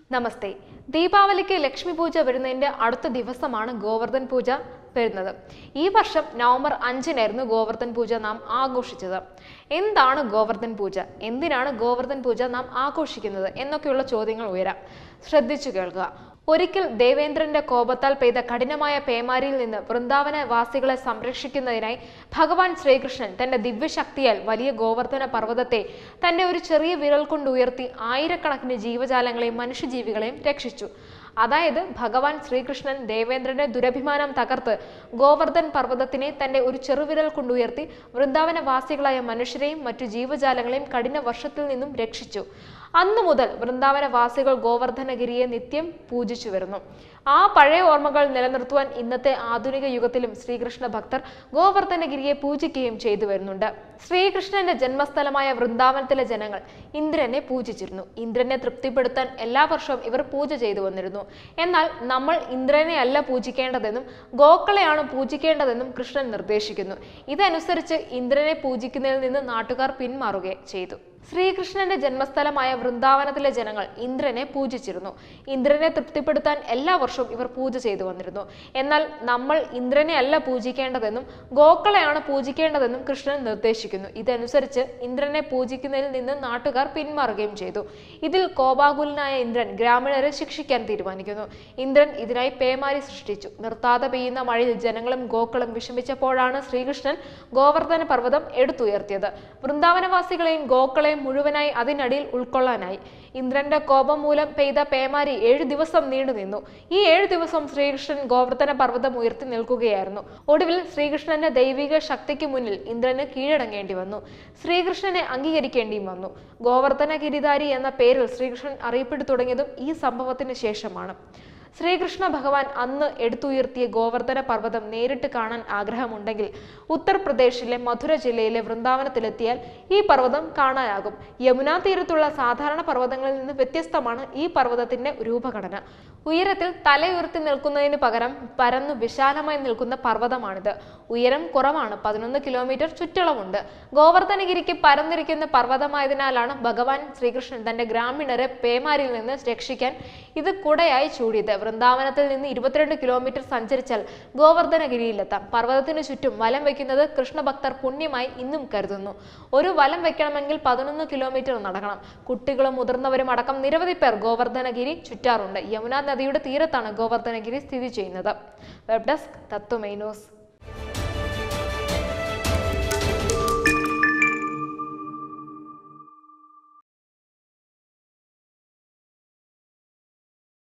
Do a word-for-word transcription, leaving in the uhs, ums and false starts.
നമസ്തേ. ദീപാവലിക്ക് ലക്ഷ്മി പൂജ വരുന്നതിന്റെ അടുത്ത ദിവസമാണ് ഗോവർദ്ധൻ പൂജ വരുന്നത്. ഈ വർഷം നവംബർ അഞ്ചിനായിരുന്നു ഗോവർദ്ധൻ പൂജ നാം ആഘോഷിച്ചത്. എന്താണ് ഗോവർദ്ധൻ പൂജ, എന്തിനാണ് ഗോവർദ്ധൻ പൂജ നാം ആഘോഷിക്കുന്നത് എന്നൊക്കെയുള്ള ചോദ്യങ്ങൾ ഉയരാം. ശ്രദ്ധിച്ചു കേൾക്കുക. ഒരിക്കൽ ദേവേന്ദ്രന്റെ കോപത്താൽ പെയ്ത കഠിനമായ പേമാരിയിൽ നിന്ന് വൃന്ദാവന വാസികളെ സംരക്ഷിക്കുന്നതിനായി ഭഗവാൻ ശ്രീകൃഷ്ണൻ തന്റെ ദിവ്യശക്തിയാൽ വലിയ ഗോവർദ്ധന പർവ്വതത്തെ തന്റെ ഒരു ചെറിയ വിരൽ കൊണ്ട് ഉയർത്തി ആയിരക്കണക്കിന് ജീവജാലങ്ങളെയും മനുഷ്യജീവികളെയും രക്ഷിച്ചു. അതായത് ഭഗവാൻ ശ്രീകൃഷ്ണൻ ദേവേന്ദ്രന്റെ ദുരഭിമാനം തകർത്ത് ഗോവർദ്ധൻ പർവ്വതത്തിനെ തന്റെ ഒരു ചെറുവിരൽ കൊണ്ടുയർത്തി വൃന്ദാവന വാസികളായ മനുഷ്യരെയും മറ്റു ജീവജാലങ്ങളെയും കഠിന വർഷത്തിൽ നിന്നും രക്ഷിച്ചു. അന്നു മുതൽ വൃന്ദാവന വാസികൾ ഗോവർദ്ധനഗിരിയെ നിത്യം പൂജിച്ചു വരുന്നു. ആ പഴയ ഓർമ്മകൾ നിലനിർത്തുവാൻ ഇന്നത്തെ ആധുനിക യുഗത്തിലും ശ്രീകൃഷ്ണ ഭക്തർ ഗോവർദ്ധനഗിരിയെ പൂജിക്കുകയും ചെയ്തു വരുന്നുണ്ട്. ശ്രീകൃഷ്ണന്റെ ജന്മസ്ഥലമായ വൃന്ദാവനത്തിലെ ജനങ്ങൾ ഇന്ദ്രനെ പൂജിച്ചിരുന്നു. ഇന്ദ്രനെ തൃപ്തിപ്പെടുത്താൻ എല്ലാ വർഷവും ഇവർ പൂജ ചെയ്തു വന്നിരുന്നു. എന്നാൽ നമ്മൾ ഇന്ദ്രനെ അല്ല പൂജിക്കേണ്ടതെന്നും ഗോക്കളെയാണ് പൂജിക്കേണ്ടതെന്നും കൃഷ്ണൻ നിർദ്ദേശിക്കുന്നു. ഇതനുസരിച്ച് ഇന്ദ്രനെ പൂജിക്കുന്നതിൽ നിന്ന് നാട്ടുകാർ പിന്മാറുകയും ചെയ്തു. ശ്രീകൃഷ്ണന്റെ ജന്മസ്ഥലമായ വൃന്ദാവനത്തിലെ ജനങ്ങൾ ഇന്ദ്രനെ പൂജിച്ചിരുന്നു. ഇന്ദ്രനെ തൃപ്തിപ്പെടുത്താൻ എല്ലാ വർഷവും ഇവർ പൂജ ചെയ്തു വന്നിരുന്നു. എന്നാൽ നമ്മൾ ഇന്ദ്രനെ അല്ല പൂജിക്കേണ്ടതെന്നും ഗോക്കളെയാണ് പൂജിക്കേണ്ടതെന്നും കൃഷ്ണൻ നിർദ്ദേശിക്കുന്നു. ഇതനുസരിച്ച് ഇന്ദ്രനെ പൂജിക്കുന്നതിൽ നിന്ന് നാട്ടുകാർ പിന്മാറുകയും ചെയ്തു. ഇതിൽ കോപാകുലനായ ഇന്ദ്രൻ ഗ്രാമീണരെ ശിക്ഷിക്കാൻ തീരുമാനിക്കുന്നു. ഇന്ദ്രൻ ഇതിനായി പേമാരി സൃഷ്ടിച്ചു. നിർത്താതെ പെയ്യുന്ന മഴയിൽ ജനങ്ങളും ഗോക്കളും വിഷമിച്ചപ്പോഴാണ് ശ്രീകൃഷ്ണൻ ഗോവർദ്ധന പർവ്വതം എടുത്തുയർത്തിയത്. വൃന്ദാവനവാസികളെയും ഗോക്കളെയും മുഴുവനായി അതിനടിയിൽ ഉൾക്കൊള്ളാനായി. ഇന്ദ്രന്റെ കോപം മൂലം പെയ്ത പേമാരി ഏഴു ദിവസം നീണ്ടു നിന്നു. ഈ ഏഴു ദിവസം ശ്രീകൃഷ്ണൻ ഗോവർദ്ധന പർവ്വതം ഉയർത്തി നിൽക്കുകയായിരുന്നു. ഒടുവിൽ ശ്രീകൃഷ്ണന്റെ ദൈവിക ശക്തിക്ക് മുന്നിൽ ഇന്ദ്രന് കീഴടങ്ങേണ്ടി വന്നു. ശ്രീകൃഷ്ണനെ അംഗീകരിക്കേണ്ടിയും വന്നു. ഗോവർദ്ധന ഗിരിധാരി എന്ന പേരിൽ ശ്രീകൃഷ്ണൻ അറിയപ്പെട്ടു തുടങ്ങിയതും ഈ സംഭവത്തിന് ശേഷമാണ്. ശ്രീകൃഷ്ണ ഭഗവാൻ അന്ന് എടുത്തുയർത്തിയ ഗോവർദ്ധന പർവ്വതം നേരിട്ട് കാണാൻ ആഗ്രഹമുണ്ടെങ്കിൽ ഉത്തർപ്രദേശിലെ മധുര ജില്ലയിലെ വൃന്ദാവനത്തിലെത്തിയാൽ ഈ പർവ്വതം കാണാനാകും. യമുനാ തീരത്തുള്ള സാധാരണ പർവ്വതങ്ങളിൽ നിന്ന് വ്യത്യസ്തമാണ് ഈ പർവ്വതത്തിന്റെ രൂപഘടന. ഉയരത്തിൽ തലയുയർത്തി നിൽക്കുന്നതിന് പകരം പരന്നു വിശാലമായി നിൽക്കുന്ന പർവ്വതമാണിത്. ഉയരം കുറവാണ്. പതിനൊന്ന് കിലോമീറ്റർ ചുറ്റളവുണ്ട്. ഗോവർദ്ധനഗിരിക്ക് പരന്നിരിക്കുന്ന പർവ്വതമായതിനാലാണ് ഭഗവാൻ ശ്രീകൃഷ്ണൻ തന്റെ ഗ്രാമീണരെ പേമാരിയിൽ നിന്ന് രക്ഷിക്കാൻ ഇത് കുടയായി ചൂടിയത്. വൃന്ദാവനത്തിൽ നിന്ന് ഇരുപത്തിരണ്ട് കിലോമീറ്റർ സഞ്ചരിച്ചാൽ ഗോവർദ്ധനഗിരിയിലെത്താം. പർവ്വതത്തിനു ചുറ്റും വലം വയ്ക്കുന്നത് കൃഷ്ണഭക്തർ പുണ്യമായി ഇന്നും കരുതുന്നു. ഒരു വലം വെക്കണമെങ്കിൽ പതിനൊന്ന് കിലോമീറ്റർ നടക്കണം. കുട്ടികളും മുതിർന്നവരും അടക്കം നിരവധി പേർ ഗോവർദ്ധനഗിരി ചുറ്റാറുണ്ട്. യമുനാ നദിയുടെ തീരത്താണ് ഗോവർദ്ധനഗിരി സ്ഥിതി ചെയ്യുന്നത്. Web desk Tatwamayi news.